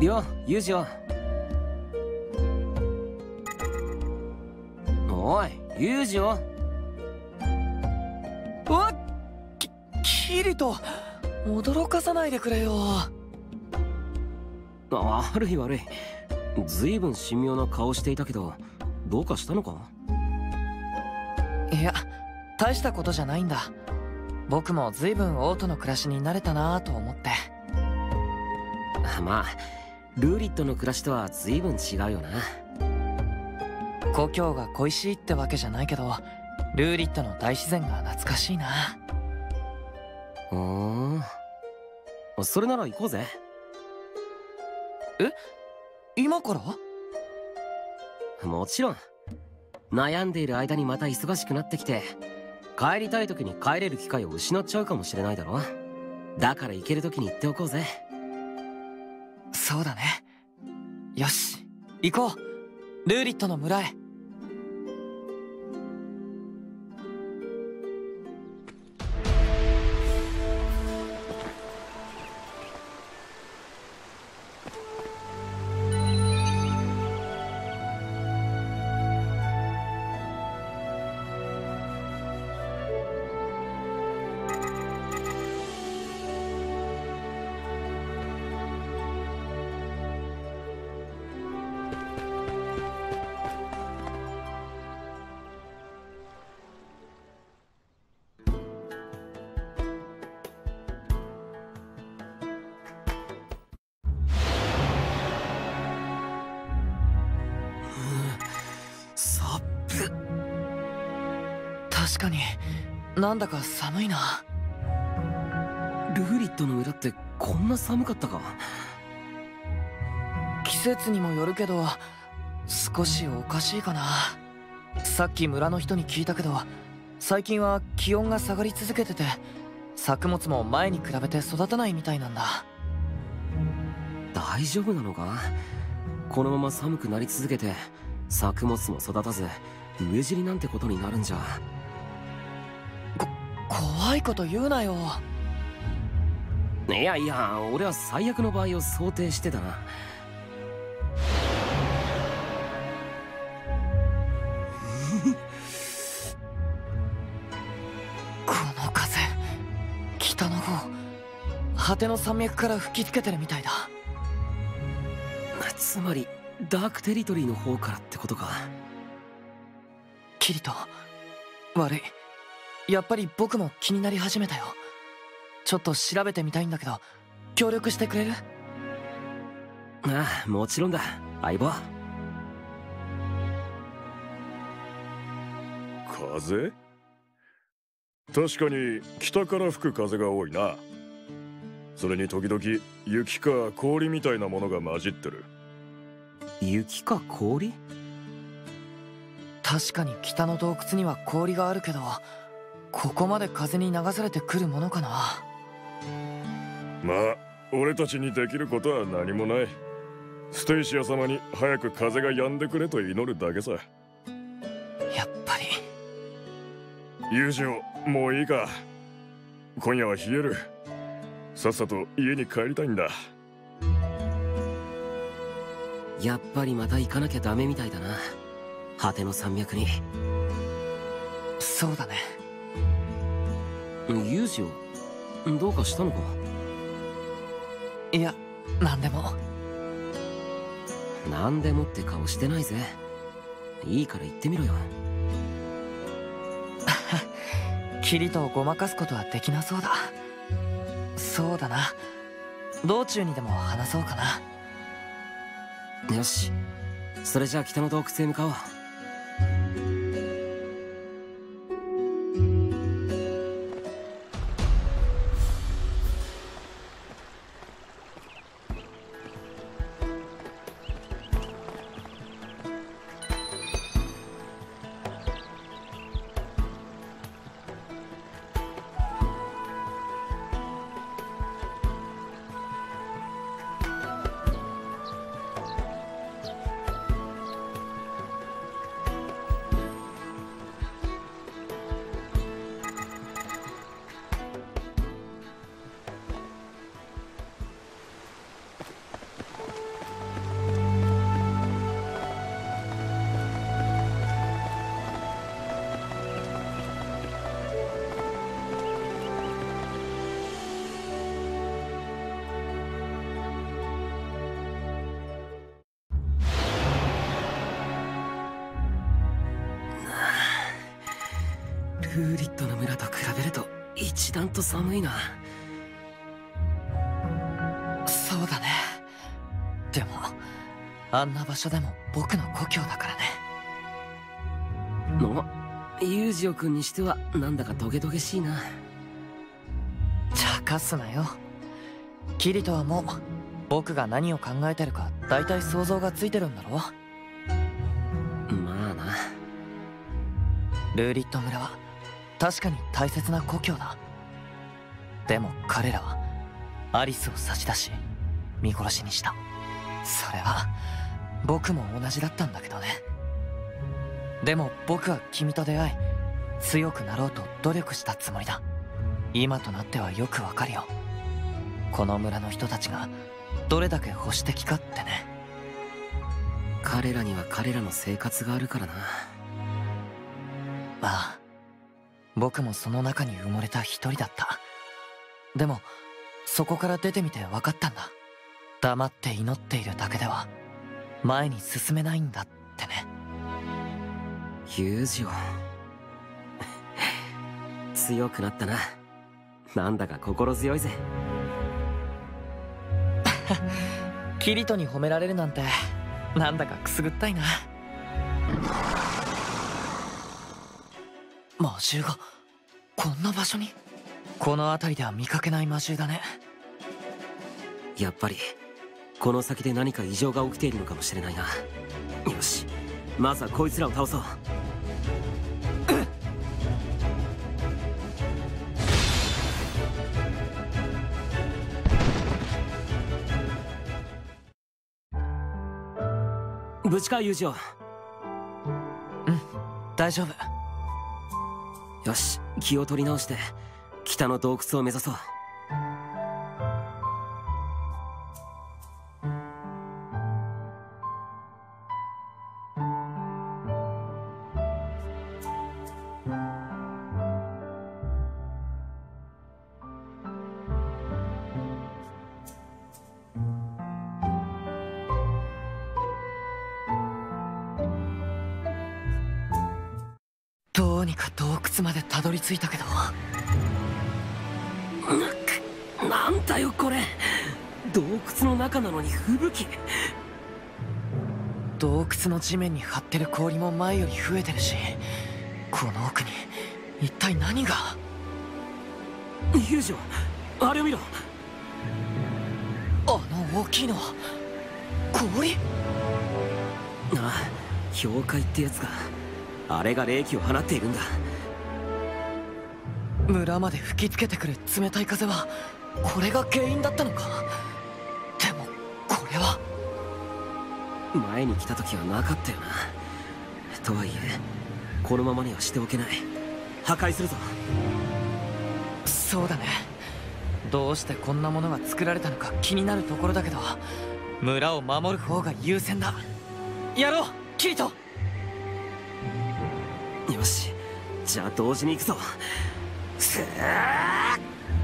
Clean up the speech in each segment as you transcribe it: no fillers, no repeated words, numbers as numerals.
よ、ユージよ。おい、ユージよ。 キリト、驚かさないでくれよ。 悪い悪い。ずいぶん神妙な顔していたけど、どうかしたのか？ いや、大したことじゃないんだ。僕もずいぶん王都の暮らしに慣れたなぁと思って。 まあルーリットの暮らしとはずいぶん違うよな。 故郷が恋しいってわけじゃないけど、ルーリットの大自然が懐かしいな。 それなら行こうぜ。 え？今から？ もちろん。悩んでいる間にまた忙しくなってきて、帰りたい時に帰れる機会を失っちゃうかもしれないだろ。だから行ける時に行っておこうぜ。 そうだね。よし、行こう、ルーリットの村へ。確かになんだか寒いな。 ルーリットの村ってこんな寒かったか？ 季節にもよるけど少しおかしいかな。さっき村の人に聞いたけど、最近は気温が下がり続けてて、作物も前に比べて育たないみたいなんだ。 大丈夫なのか？このまま寒くなり続けて作物も育たず飢え死になんてことになるんじゃ。 怖いこと言うなよ。 いやいや、俺は最悪の場合を想定してたな。 この風、北の方、果ての山脈から吹きつけてるみたいだ。 つまりダークテリトリーの方からってことか。 キリト、悪い。やっぱり僕も気になり始めたよ。ちょっと調べてみたいんだけど、協力してくれる？ ああ、もちろんだ、相棒。 風？確かに北から吹く風が多いな。それに時々雪か氷みたいなものが混じってる。 雪か氷？ 確かに北の洞窟には氷があるけど、ここまで風に流されてくるものかな。 まあ俺たちにできることは何もない。ステイシア様に早く風が止んでくれと祈るだけさ。 やっぱり。 友情、もういいか。今夜は冷える。さっさと家に帰りたいんだ。 やっぱりまた行かなきゃダメみたいだな、果ての山脈に。 そうだね。 ユージをどうかしたのか？ いや、なんでも。 なんでもって顔してないぜ。いいから言ってみろよ。 キリトをごまかすことはできなそうだ。そうだな、道中にでも話そうかな。 よし、それじゃあ北の洞窟へ向かおう。 フーリットの村と比べると一段と寒いな。 そうだね。でもあんな場所でも僕の故郷だからね。 ユージオ君にしてはなんだかトゲトゲしいな。 茶化すなよ。キリトはもう僕が何を考えてるか大体想像がついてるんだろ。 まあな。 ルーリット村は確かに大切な故郷だ。でも彼らはアリスを差し出し見殺しにした。それは僕も同じだったんだけどね。でも僕は君と出会い強くなろうと努力したつもりだ。今となってはよくわかるよ。この村の人たちがどれだけ保守的かってね。 彼らには彼らの生活があるからな。 ああ、僕もその中に埋もれた一人だった。でもそこから出てみて分かったんだ。黙って祈っているだけでは前に進めないんだってね。 ユージオ強くなったな。なんだか心強いぜ。 キリトに褒められるなんてなんだかくすぐったいな。魔獣がこんな場所に。この辺りでは見かけない魔獣だね。 やっぱりこの先で何か異常が起きているのかもしれないな。よし、まずはこいつらを倒そう。無事かユージオ。 大丈夫。 よし、気を取り直して北の洞窟を目指そう。 どうにか洞窟までたどり着いたけど。 なんだよこれ。洞窟の中なのに吹雪。 洞窟の地面に張ってる氷も前より増えてるし、この奥に一体何が。 ユージオ、あれを見ろ。 あの大きいのは氷。 ああ、氷塊ってやつか。あれが冷気を放っているんだ。 村まで吹きつけてくる冷たい風はこれが原因だったのか。でもこれは前に来た時はなかったよな。とはいえこのままにはしておけない。破壊するぞ。 そうだね。どうしてこんなものが作られたのか気になるところだけど、村を守る方が優先だ。やろうキリト。 よし、じゃあ同時に行くぞ。 は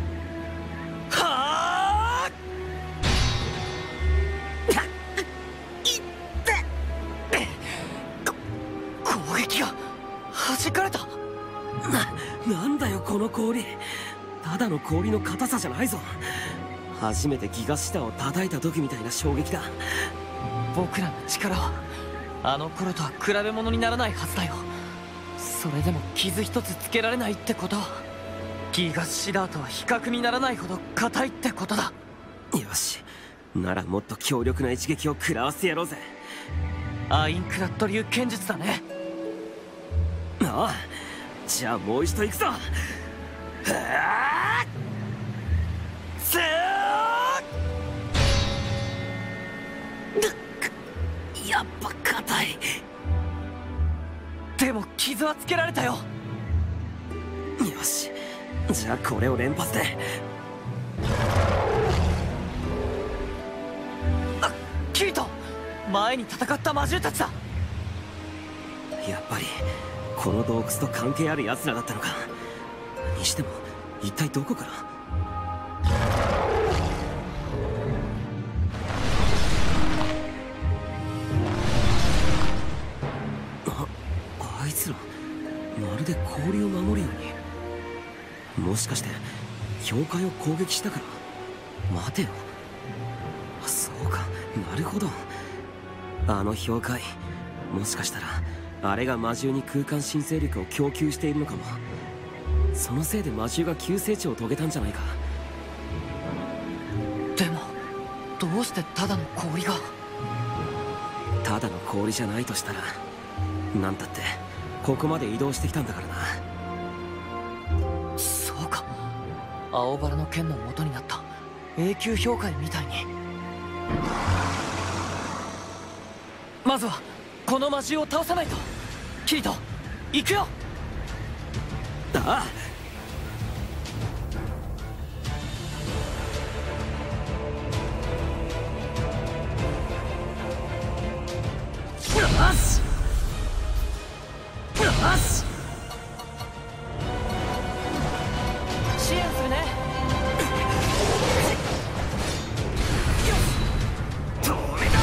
あ攻撃が弾かれた。 なんだよこの氷。ただの氷の硬さじゃないぞ。初めてギガシタを叩いた時みたいな衝撃だ。 僕らの力はあの頃とは比べ物にならないはずだよ。それでも傷一つつけられないってことはギガシダーとは比較にならないほど硬いってことだ。 よし、ならもっと強力な一撃を食らわせてやろうぜ。 アインクラッド流剣術だね。 ああ、じゃあもう一度行くぞ。やっぱ硬い。 でも傷はつけられたよ。 よし、じゃあこれを連発で。 あ、キリト、前に戦った魔獣たちだ。 やっぱりこの洞窟と関係ある奴らだったのか。にしても一体どこから。あいつらまるで氷を守るように。もしかして氷塊を攻撃したから。待てよ、そうか、なるほど。あの氷塊、もしかしたらあれが魔獣に空間新生力を供給しているのかも。そのせいで魔獣が急成長を遂げたんじゃないか。 でもどうしてただの氷が。 ただの氷じゃないとしたら、なんたってここまで移動してきたんだからな。 そうか、青バラの剣の元になった永久氷塊みたいに。まずはこの魔獣を倒さないと。キリト、行くよ。 ああ、よしよし、 支援するね。 ダメだ。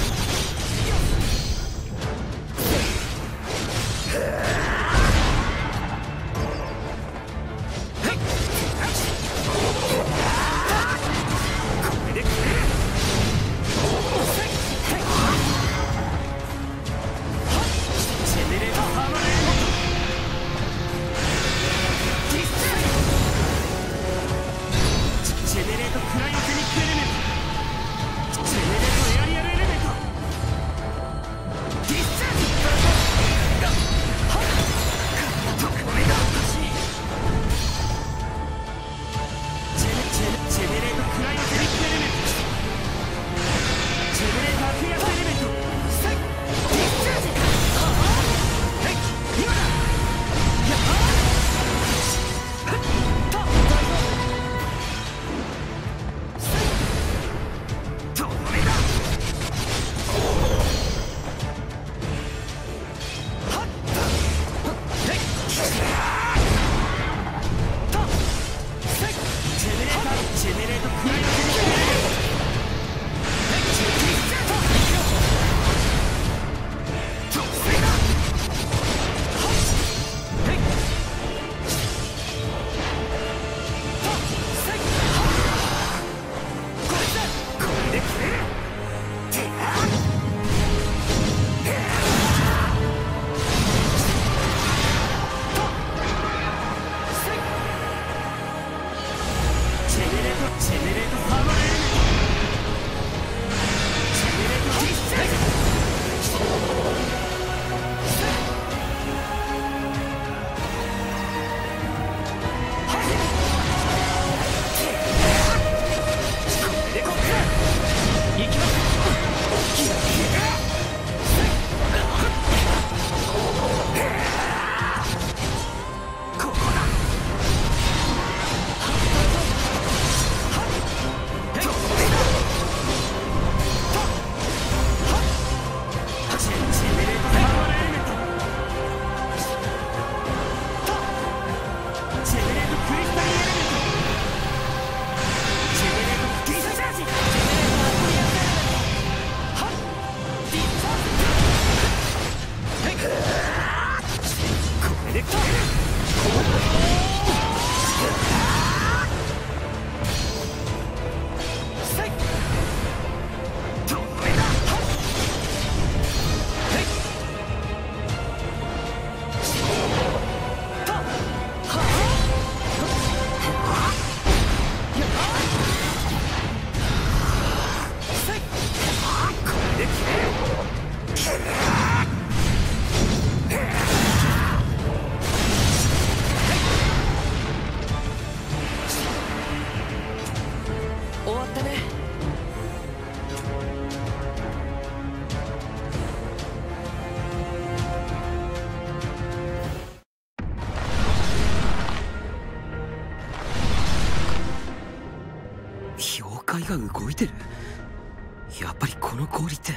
界が動いてる。やっぱりこの氷って。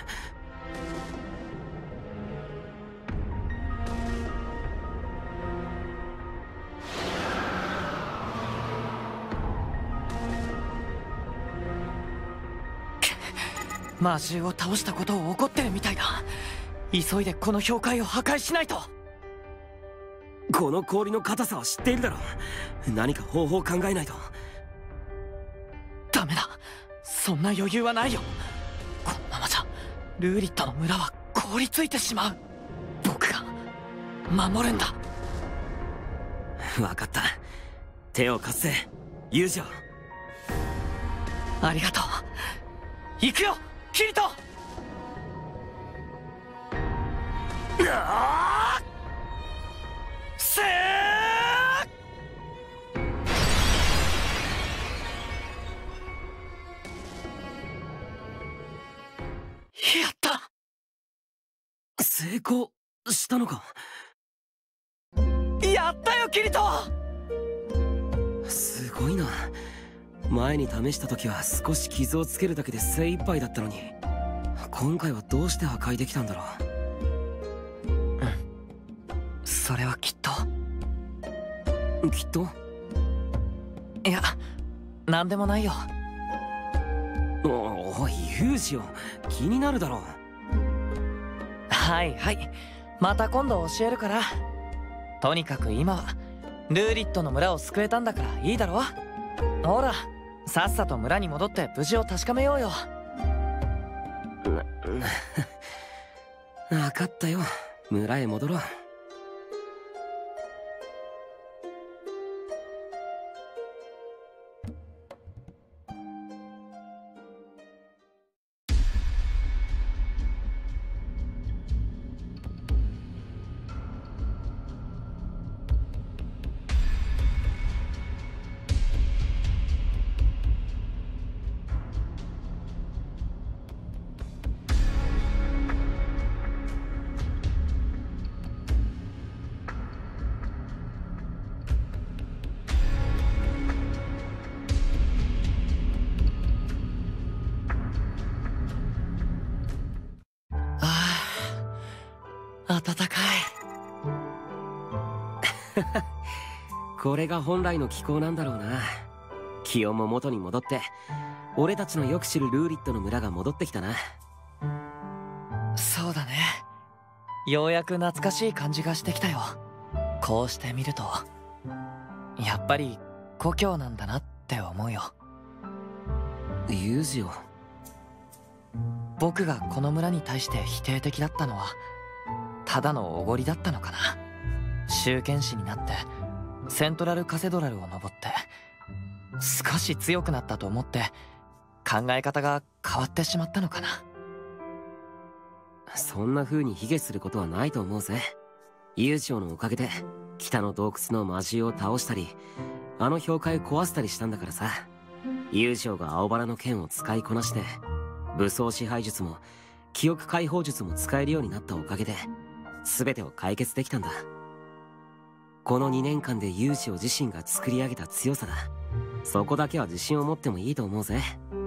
魔獣を倒したことを怒ってるみたいだ。急いでこの氷塊を破壊しないと。 この氷の硬さは知っているだろう。何か方法を考えないと。 ダメだ、そんな余裕はないよ。このままじゃルーリットの村は凍りついてしまう。僕が守るんだ。 分かった。手を貸せユージオ。 ありがとう。行くよキリト。せーやった。 成功したのか。 やったよキリト。 すごいな。前に試した時は少し傷をつけるだけで精一杯だったのに、今回はどうして破壊できたんだろう。それはきっといや、なんでもないよ。 おいユージオ、気になるだろう。 はいはい、また今度教えるから。とにかく今はルーリットの村を救えたんだからいいだろ。ほらさっさと村に戻って無事を確かめようよ。 分かったよ、村へ戻ろう。 暖かい。 これが本来の気候なんだろうな。気温も元に戻って俺たちのよく知るルーリットの村が戻ってきたな。 そうだね、ようやく懐かしい感じがしてきたよ。こうして見るとやっぱり故郷なんだなって思うよ。 ユージオ、 僕がこの村に対して否定的だったのはただのおごりだったのかな。集権士になってセントラルカセドラルを登って少し強くなったと思って考え方が変わってしまったのかな。 そんな風に卑下することはないと思うぜ。ユージオのおかげで北の洞窟の魔獣を倒したりあの氷塊を壊したりしたんだからさ。ユージオが青バラの剣を使いこなして武装支配術も記憶解放術も使えるようになったおかげで全てを解決できたんだ。この2年間でユージオ自身が作り上げた強さだ。そこだけは自信を持ってもいいと思うぜ。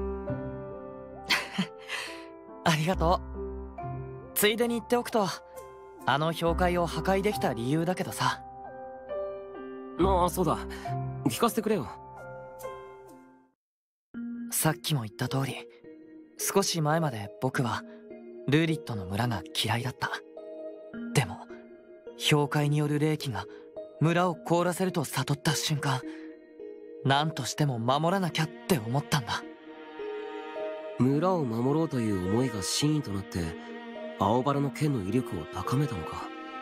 ありがとう。ついでに言っておくとあの氷塊を破壊できた理由だけどさ。 ああ、そうだ、聞かせてくれよ。 さっきも言った通り少し前まで僕はルーリットの村が嫌いだった。でも氷塊による霊気が村を凍らせると悟った瞬間、何としても守らなきゃって思ったんだ。 村を守ろうという思いが真意となって青バラの剣の威力を高めたのか。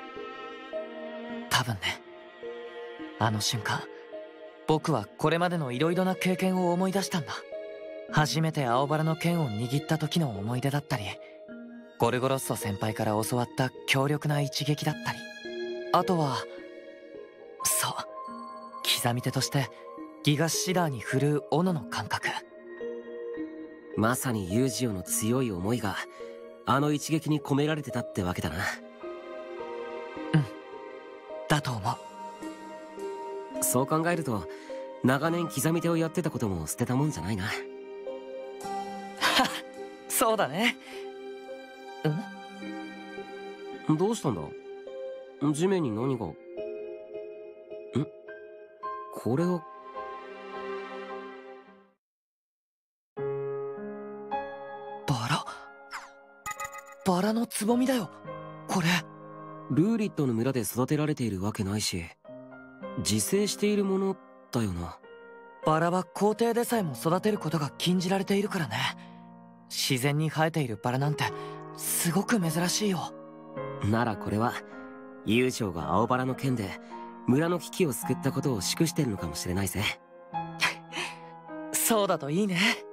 多分ね。あの瞬間僕はこれまでの色々な経験を思い出したんだ。初めて青バラの剣を握った時の思い出だったり、ゴルゴロッソ先輩から教わった強力な一撃だったり、あとはそう刻み手としてギガシダーに振るう斧の感覚。 まさにユージオの強い思いがあの一撃に込められてたってわけだな。 うんだと思う。 そう考えると長年刻み手をやってたことも捨てたもんじゃないな。 そうだね。 どうしたんだ。地面に何が。これはバラのつぼみだよこれ。 ルーリットの村で育てられているわけないし、自生しているものだよな。 バラは皇帝でさえも育てることが禁じられているからね。自然に生えているバラなんてすごく珍しいよ。 ならこれは友情が青バラの剣で村の危機を救ったことを祝してるのかもしれないぜ。 そうだといいね。